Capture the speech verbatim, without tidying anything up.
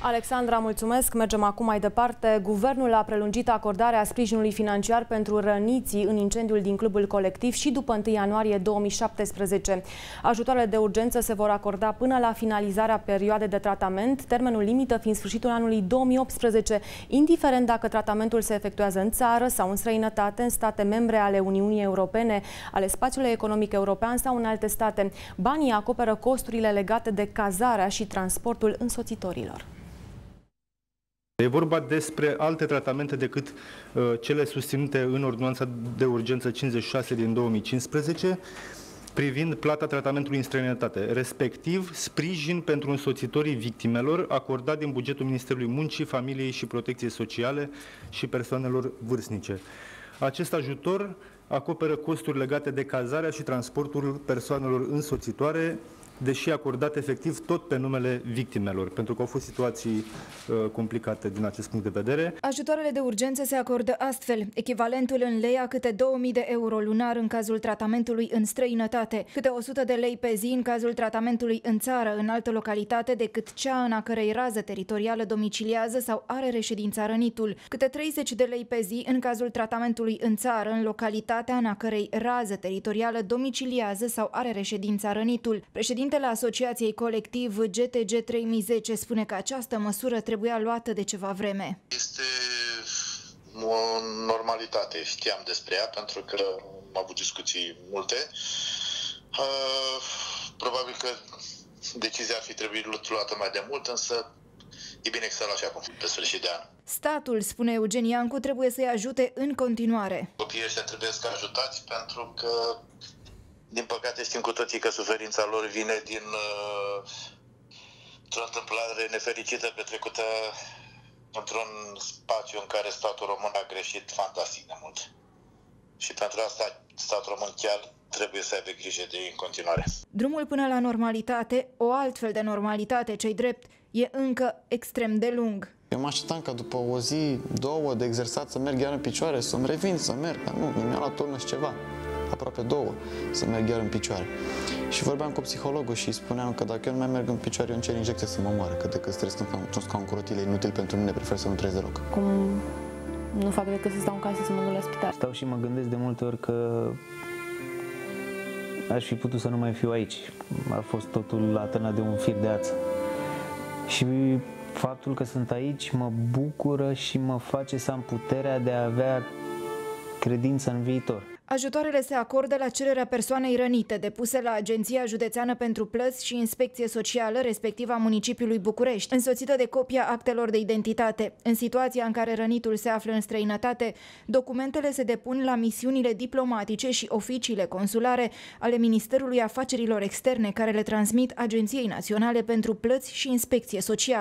Alexandra, mulțumesc. Mergem acum mai departe. Guvernul a prelungit acordarea sprijinului financiar pentru răniții în incendiul din clubul colectiv și după întâi ianuarie două mii șaptesprezece. Ajutoarele de urgență se vor acorda până la finalizarea perioadei de tratament, termenul limită fiind sfârșitul anului două mii optsprezece, indiferent dacă tratamentul se efectuează în țară sau în străinătate, în state membre ale Uniunii Europene, ale spațiului economic european sau în alte state. Banii acoperă costurile legate de cazarea și transportul însoțitorilor. E vorba despre alte tratamente decât uh, cele susținute în Ordonanța de Urgență cincizeci și șase din două mii cincisprezece, privind plata tratamentului în străinătate, respectiv sprijin pentru însoțitorii victimelor acordat din bugetul Ministerului Muncii, Familiei și Protecției Sociale și persoanelor vârstnice. Acest ajutor acoperă costuri legate de cazarea și transportul persoanelor însoțitoare, deși acordat efectiv tot pe numele victimelor, pentru că au fost situații uh, complicate din acest punct de vedere. Ajutoarele de urgență se acordă astfel: echivalentul în lei a câte două mii de euro lunar în cazul tratamentului în străinătate, câte o sută de lei pe zi în cazul tratamentului în țară, în altă localitate decât cea în a cărei rază teritorială domiciliază sau are reședința rănitul, câte treizeci de lei pe zi în cazul tratamentului în țară, în localitatea în a cărei rază teritorială domiciliază sau are reședința rănitul. Președintele Asociației Colectiv G T G trei mii zece spune că această măsură trebuia luată de ceva vreme. Este o normalitate, știam despre ea pentru că am avut discuții multe. Probabil că decizia ar fi trebuit luată mai de mult, însă e bine că s-a luat și acum, pe sfârșit de an. Statul, spune Eugen Iancu, trebuie să-i ajute în continuare. Copiii ăștia trebuie să ajutați pentru că, din păcate, știm cu toții că suferința lor vine din uh, o întâmplare nefericită petrecută într-un spațiu în care statul român a greșit fantastic de mult. Și pentru asta statul român chiar trebuie să aibă grijă de ei în continuare. Drumul până la normalitate, o altfel de normalitate, ce-i drept, e încă extrem de lung. Eu mă așteptam ca după o zi, două de exersat să merg iar în picioare, să-mi revin, să merg. Dar nu, mi-a luat turnă și ceva. Aproape două, să merg iar în picioare. Și vorbeam cu psihologul și îi spuneam că dacă eu nu mai merg în picioare, eu încerc injecție să mă moară, că decât să stăm într-un scaun cu rotile inutil pentru mine, prefer să nu trăiesc deloc. Cum nu fac decât să stau în casă să mă duc la spital? Stau și mă gândesc de multe ori că aș fi putut să nu mai fiu aici. A fost totul atârnat de un fir de ață. Și faptul că sunt aici mă bucură și mă face să am puterea de a avea credință în viitor. Ajutoarele se acordă la cererea persoanei rănite, depuse la Agenția Județeană pentru Plăți și Inspecție Socială, respectiv a municipiului București, însoțită de copia actelor de identitate. În situația în care rănitul se află în străinătate, documentele se depun la misiunile diplomatice și oficiile consulare ale Ministerului Afacerilor Externe, care le transmit Agenției Naționale pentru Plăți și Inspecție Socială.